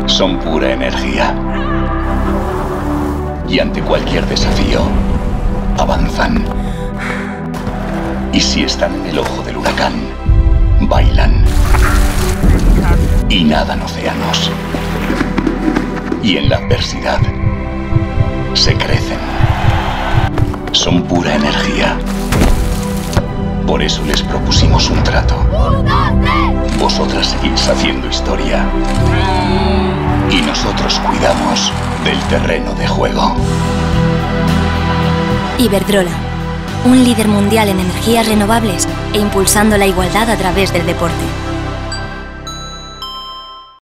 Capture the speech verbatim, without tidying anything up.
Son pura energía. Y ante cualquier desafío, avanzan. Y si están en el ojo del huracán, bailan. Y nadan océanos. Y en la adversidad, se crecen. Son pura energía. Por eso les propusimos un trato. Vosotras seguís haciendo historia. Y nosotros cuidamos del terreno de juego. Iberdrola, un líder mundial en energías renovables e impulsando la igualdad a través del deporte.